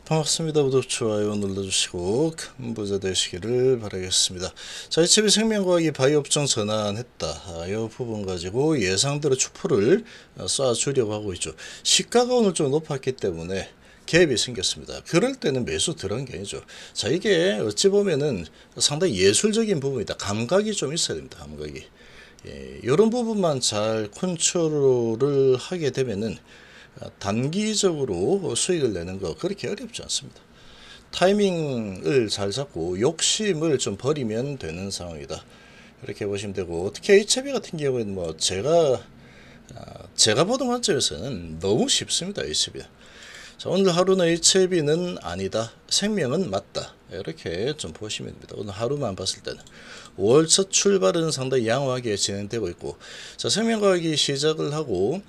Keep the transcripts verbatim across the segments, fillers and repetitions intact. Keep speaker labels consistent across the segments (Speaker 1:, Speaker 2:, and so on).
Speaker 1: 반갑습니다. 구독, 좋아요 눌러주시고 큰 부자 되시기를 바라겠습니다. 자, 에이치비 생명과학이 바이오 업종 전환했다. 아, 이 부분 가지고 예상대로 추포를 쏴주려고 하고 있죠. 시가가 오늘 좀 높았기 때문에 갭이 생겼습니다. 그럴 때는 매수 들어간 게 아니죠. 자, 이게 어찌 보면은 상당히 예술적인 부분이다. 감각이 좀 있어야 됩니다. 감각이. 예, 이런 부분만 잘 컨트롤을 하게 되면은 단기적으로 수익을 내는 거 그렇게 어렵지 않습니다. 타이밍을 잘 잡고 욕심을 좀 버리면 되는 상황이다. 이렇게 보시면 되고, 특히 에이치비 같은 경우에는 뭐 제가 제가 보던 관점에서는 너무 쉽습니다. 에이치비. 자, 오늘 하루는 에이치비는 아니다, 생명은 맞다, 이렇게 좀 보시면 됩니다. 오늘 하루만 봤을 때는 오월 첫 출발은 상당히 양호하게 진행되고 있고, 자, 생명과학이 시작을 하고,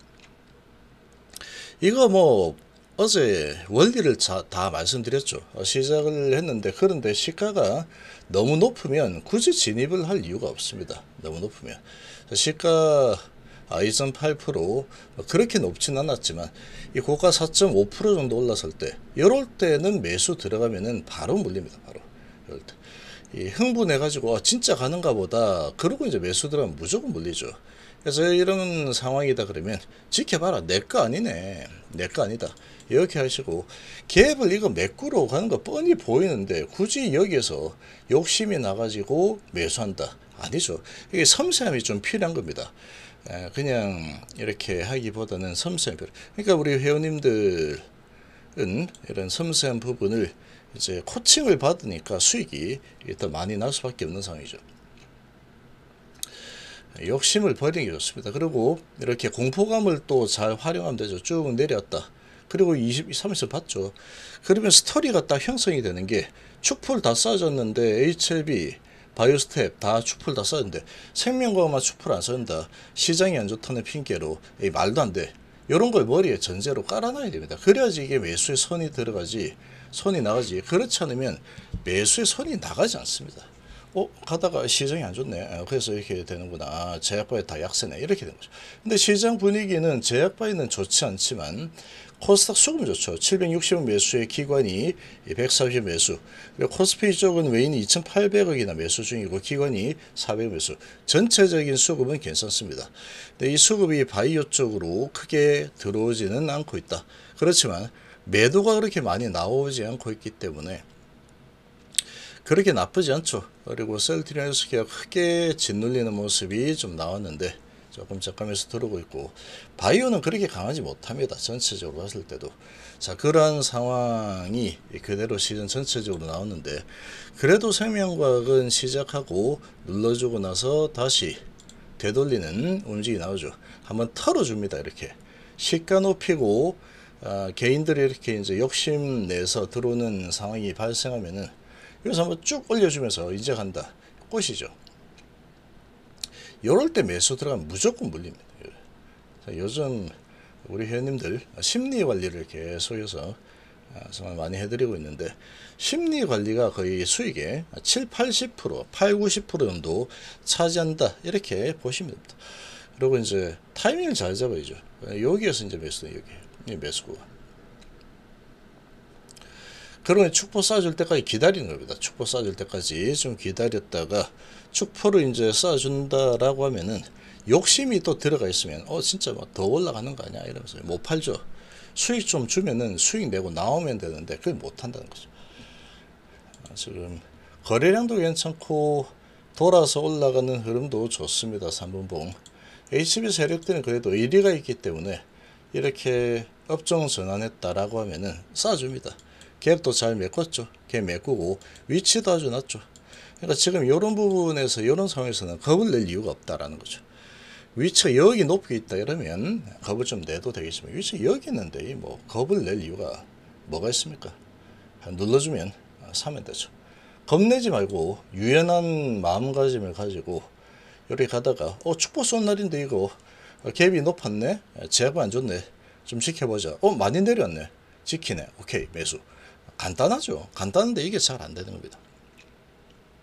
Speaker 1: 이거 뭐 어제 원리를 다 말씀드렸죠. 시작을 했는데, 그런데 시가가 너무 높으면 굳이 진입을 할 이유가 없습니다. 너무 높으면 시가 이 점 팔 퍼센트 그렇게 높진 않았지만, 이 고가 사 점 오 퍼센트 정도 올랐을 때, 이럴 때는 매수 들어가면은 바로 물립니다. 바로 이럴 때 이 흥분해 가지고 아, 진짜 가는가 보다 그러고 이제 매수 들어가면 무조건 물리죠. 그래서 이런 상황이다 그러면 지켜봐라, 내 거 아니네, 내 거 아니다, 이렇게 하시고, 갭을 이거 메꾸러 가는 거 뻔히 보이는데 굳이 여기에서 욕심이 나가지고 매수한다, 아니죠. 이게 섬세함이 좀 필요한 겁니다. 그냥 이렇게 하기보다는 섬세함이 필요. 그러니까 우리 회원님들은 이런 섬세한 부분을 이제 코칭을 받으니까 수익이 더 많이 날 수밖에 없는 상황이죠. 욕심을 버리는 게 좋습니다. 그리고 이렇게 공포감을 또 잘 활용하면 되죠. 쭉 내렸다, 그리고 이십, 삼십 봤죠. 그러면 스토리가 딱 형성이 되는 게, 축풀 다 쌓아졌는데 에이치엘비, 바이오스텝 다 축풀 다 쌓았는데 생명과학만 축풀 안 쌓는다, 시장이 안 좋다는 핑계로, 에이, 말도 안 돼, 이런 걸 머리에 전제로 깔아놔야 됩니다. 그래야지 이게 매수의 선이 들어가지, 손이 나가지. 그렇지 않으면 매수의 손이 나가지 않습니다. 어, 가다가 시장이 안 좋네, 그래서 이렇게 되는구나, 제약바이 다 약세네, 이렇게 되는 거죠. 근데 시장 분위기는 제약바이는 좋지 않지만 코스닥 수급은 좋죠. 칠백육십 억 매수의 기관이 백사십 억 매수, 그리고 코스피 쪽은 외인이 이천팔백억이나 매수 중이고 기관이 사백 억 매수, 전체적인 수급은 괜찮습니다. 근데 이 수급이 바이오 쪽으로 크게 들어오지는 않고 있다. 그렇지만 매도가 그렇게 많이 나오지 않고 있기 때문에 그렇게 나쁘지 않죠. 그리고 셀트리온스키가 크게 짓눌리는 모습이 좀 나왔는데 조금 저감해서 들어오고 있고, 바이오는 그렇게 강하지 못합니다. 전체적으로 봤을 때도. 자, 그러한 상황이 그대로 시즌 전체적으로 나왔는데, 그래도 생명과학은 시작하고 눌러주고 나서 다시 되돌리는 움직임이 나오죠. 한번 털어줍니다. 이렇게 시가 높이고 아, 개인들이 이렇게 이제 욕심 내서 들어오는 상황이 발생하면은 여기서 한번 쭉 올려주면서 이제 간다, 꽃이죠. 이럴 때 매수 들어가면 무조건 물립니다. 자, 요즘 우리 회원님들 심리 관리를 계속해서 정말 많이 해드리고 있는데, 심리 관리가 거의 수익의 칠, 팔십 퍼센트, 팔, 구십 퍼센트 정도 차지한다, 이렇게 보시면 됩니다. 그리고 이제 타이밍을 잘 잡아야죠. 여기에서 이제 매수, 여기 매수구가. 그러면 축포 쏴줄 때까지 기다리는 겁니다. 축포 쏴줄 때까지 좀 기다렸다가 축포를 이제 쏴준다라고 하면은 욕심이 또 들어가 있으면 어 진짜 뭐 더 올라가는 거 아니야 이러면서 못 팔죠. 수익 좀 주면은 수익 내고 나오면 되는데 그걸 못 한다는 거죠. 지금 거래량도 괜찮고 돌아서 올라가는 흐름도 좋습니다. 삼 분봉 에이치비 세력들은 그래도 일리가 있기 때문에 이렇게 업종 전환했다라고 하면은 쏴줍니다. 갭도 잘 메꿨죠. 갭 메꾸고 위치도 아주 낮죠. 그러니까 지금 이런 부분에서, 이런 상황에서는 겁을 낼 이유가 없다라는 거죠. 위치가 여기 높게 있다 이러면 겁을 좀 내도 되겠지만, 위치가 여기 있는데 뭐 겁을 낼 이유가 뭐가 있습니까? 눌러주면 사면 되죠. 겁내지 말고 유연한 마음가짐을 가지고 이렇게 가다가 어 축포 쏜 날인데 이거 갭이 높았네, 제약이 안 좋네, 좀 지켜보자, 어 많이 내렸네, 지키네, 오케이 매수. 간단하죠. 간단한데 이게 잘 안 되는 겁니다.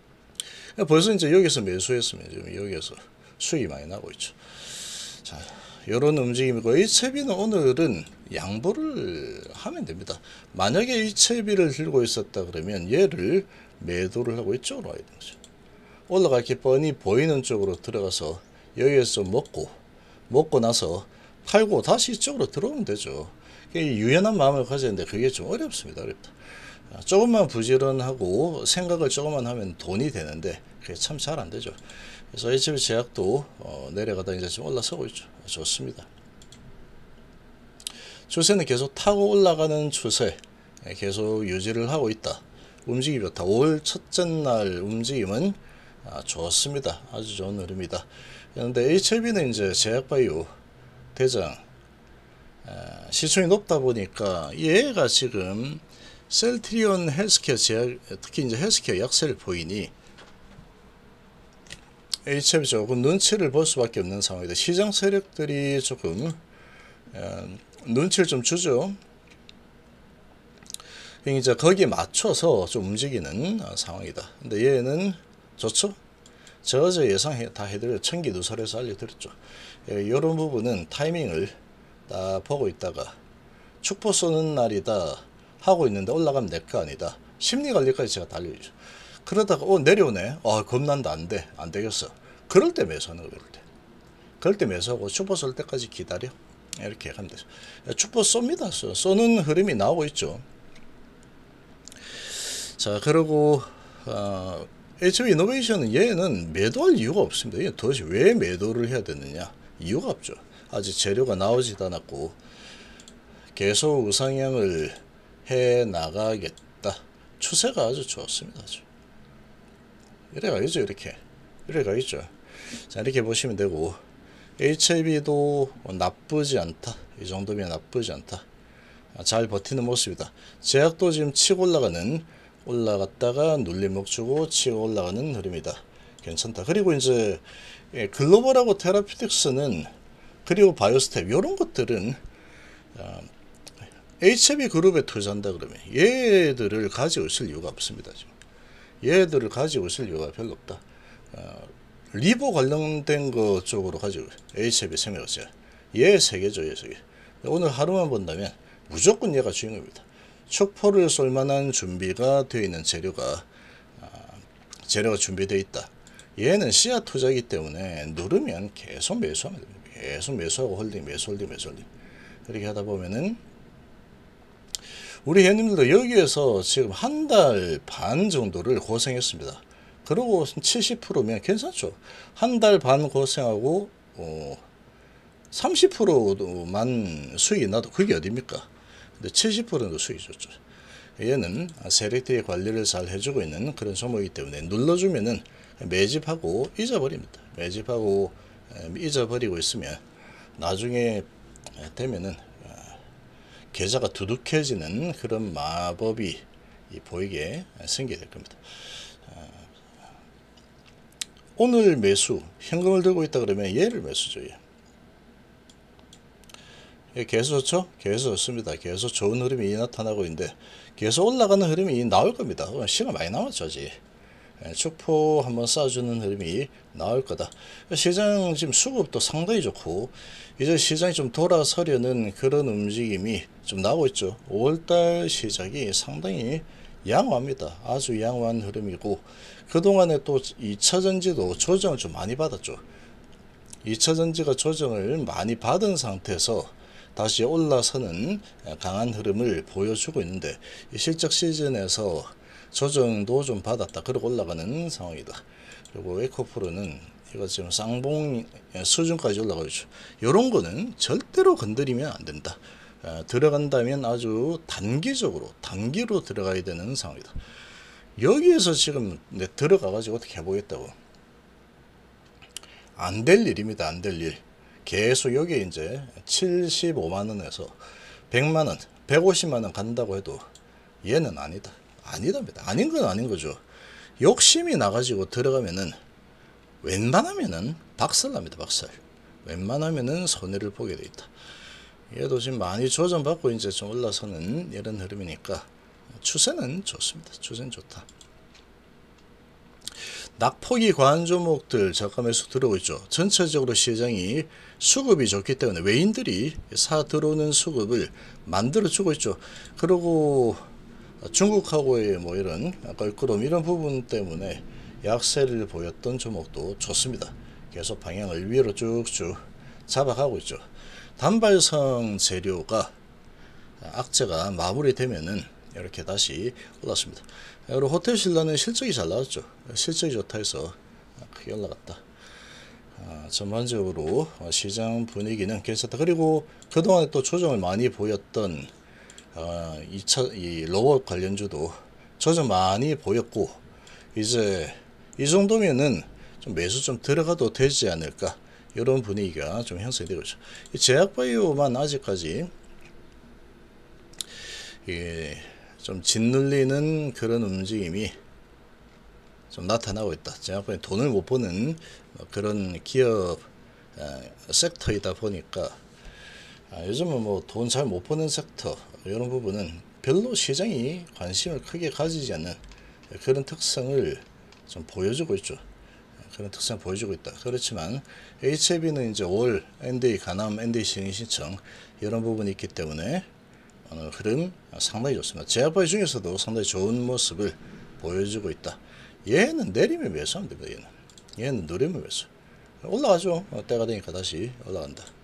Speaker 1: 벌써 이제 여기서 매수했으면 지금 여기에서 수익이 많이 나고 있죠. 자, 이런 움직임이고, 에이치아이비는 오늘은 양보를 하면 됩니다. 만약에 에이치아이비를 들고 있었다 그러면 얘를 매도를 하고 이쪽으로 와야 되는 거죠. 올라가기 뻔히 보이는 쪽으로 들어가서 여기에서 먹고 먹고 나서 팔고 다시 이쪽으로 들어오면 되죠. 유연한 마음을 가져야 되는데 그게 좀 어렵습니다. 어렵다. 조금만 부지런하고 생각을 조금만 하면 돈이 되는데 그게 참 잘 안 되죠. 그래서 에이치아이비 제약도 어, 내려가다 이제 좀 올라서고 있죠. 좋습니다. 추세는 계속 타고 올라가는 추세 계속 유지를 하고 있다. 움직임이 좋다. 오월 첫째 날 움직임은 아, 좋습니다. 아주 좋은 흐름이다. 그런데 에이치아이비는 이제 제약바이오 대장 아, 시총이 높다 보니까 얘가 지금 셀트리온 헬스케어 제약, 특히 이제 헬스케어 약세를 보이니 에이치아이비 조금 눈치를 볼 수밖에 없는 상황이다. 시장 세력들이 조금 어, 눈치를 좀 주죠. 이제 거기에 맞춰서 좀 움직이는 상황이다. 근데 얘는 좋죠. 제가 어제 예상 다 해드려 청기누설에서 알려드렸죠. 이런 부분은 타이밍을 딱 보고 있다가 축포 쏘는 날이다 하고 있는데 올라가면 내 거 아니다. 심리관리까지 제가 다 알려주죠. 그러다가 어 내려오네. 아 겁난다. 안돼 안되겠어. 그럴 때 매수하는 거. 그럴 때 그럴 때 매수하고 축포 쏠 때까지 기다려. 이렇게 하면 되죠. 축포 쏩니다. 쏘는 흐름이 나오고 있죠. 자 그리고 어, 에이치아이비 이노베이션은 얘는 매도할 이유가 없습니다. 얘는 도대체 왜 매도를 해야 되느냐. 이유가 없죠. 아직 재료가 나오지도 않았고 계속 우상향을 해 나가겠다. 추세가 아주 좋습니다. 아주. 이래 가겠죠. 이렇게 이래 가겠죠. 자 이렇게 보시면 되고 에이치아이비도 나쁘지 않다. 이 정도면 나쁘지 않다. 잘 버티는 모습이다. 제약도 지금 치고 올라가는 올라갔다가 눌림목 주고 치고 올라가는 흐름이다. 괜찮다. 그리고 이제 글로벌하고 테라피틱스는 그리고 바이오스텝 이런 것들은 에이치아이비 그룹에 투자한다 그러면 얘들을 가지고 있을 이유가 없습니다. 지금. 얘들을 가지고 있을 이유가 별로 없다. 어, 리보 관련된 거 쪽으로 가지고 에이치아이비 생명과제 얘 세 개죠. 얘 세 개. 오늘 하루만 본다면 무조건 얘가 주인공입니다. 촉포를 쏠만한 준비가 되어 있는 재료가 아, 재료가 준비되어 있다. 얘는 씨앗 투자이기 때문에 누르면 계속 매수하면 됩니다. 계속 매수하고 홀딩 매수 홀딩 매수 홀딩 이렇게 하다 보면은 우리 회원님들도 여기에서 지금 한 달 반 정도를 고생했습니다. 그리고 칠십 퍼센트면 괜찮죠. 한 달 반 고생하고 어, 삼십 퍼센트만 수익이 나도 그게 어딥니까? 근데 칠십 퍼센트도 수익이 좋죠. 얘는 세력들이 관리를 잘 해주고 있는 그런 종목이기 때문에 눌러주면은 매집하고 잊어버립니다. 매집하고 잊어버리고 있으면 나중에 되면은 계좌가 두둑해지는 그런 마법이 보이게 생기게 될 겁니다. 오늘 매수 현금을 들고 있다 그러면 얘를 매수죠. 얘. 계속 좋죠? 계속 좋습니다. 계속 좋은 흐름이 나타나고 있는데 계속 올라가는 흐름이 나올 겁니다. 시간 많이 남았죠. 아직. 축포 한번 쏴주는 흐름이 나올 거다. 시장 지금 수급도 상당히 좋고 이제 시장이 좀 돌아서려는 그런 움직임이 좀 나오고 있죠. 오월달 시작이 상당히 양호합니다. 아주 양호한 흐름이고 그동안에 또 이 차 전지도 조정을 좀 많이 받았죠. 이 차 전지가 조정을 많이 받은 상태에서 다시 올라서는 강한 흐름을 보여주고 있는데 이 실적 시즌에서 조정도 좀 받았다. 그리고 올라가는 상황이다. 그리고 에코프로는 이거 지금 쌍봉 수준까지 올라가고 있죠. 이런 거는 절대로 건드리면 안 된다. 어, 들어간다면 아주 단기적으로 단기로 들어가야 되는 상황이다. 여기에서 지금 내 들어가 가지고 어떻게 해보겠다고 안 될 일입니다. 안 될 일. 계속 여기에 이제 칠십오만 원에서 백만 원 백오십만 원 간다고 해도 얘는 아니다. 아니답니다. 아닌 건 아닌 거죠. 욕심이 나가지고 들어가면은 웬만하면은 박살납니다. 박살. 웬만하면은 손해를 보게 돼 있다. 얘도 지금 많이 조정받고 이제 좀 올라서는 이런 흐름이니까 추세는 좋습니다. 추세는 좋다. 낙폭이 과한 종목들 저가 매수 들어오고 있죠. 전체적으로 시장이 수급이 좋기 때문에 외인들이 사 들어오는 수급을 만들어 주고 있죠. 그리고 중국하고의 뭐 이런 껄끄러움 이런 부분 때문에 약세를 보였던 종목도 좋습니다. 계속 방향을 위로 쭉쭉 잡아가고 있죠. 단발성 재료가 악재가 마무리되면은 이렇게 다시 올랐습니다. 그리고 호텔 신라는 실적이 잘 나왔죠. 실적이 좋다 해서 크게 올라갔다. 아, 전반적으로 시장 분위기는 괜찮다. 그리고 그동안에 또 조정을 많이 보였던 어, 이 차, 이 로봇 관련주도 조정 많이 보였고 이제 이 정도면은 좀 매수 좀 들어가도 되지 않을까 이런 분위기가 좀 형성이 되고 있죠. 이 제약바이오만 아직까지 예, 좀 짓눌리는 그런 움직임이 좀 나타나고 있다. 제약바이오 돈을 못 버는 그런 기업 아, 섹터이다 보니까 아, 요즘은 뭐 돈 잘 못 버는 섹터 이런 부분은 별로 시장이 관심을 크게 가지지 않는 그런 특성을 좀 보여주고 있죠. 그런 특성을 보여주고 있다. 그렇지만 에이치아이비는 이제 올 엔디에이 가남 엔디에이 시행 신청 이런 부분이 있기 때문에 오늘 흐름 상당히 좋습니다. 제약바이오 중에서도 상당히 좋은 모습을 보여주고 있다. 얘는 내리면 매수하면 됩니다. 얘는 얘는 누리면 매수. 올라가죠. 때가 되니까 다시 올라간다.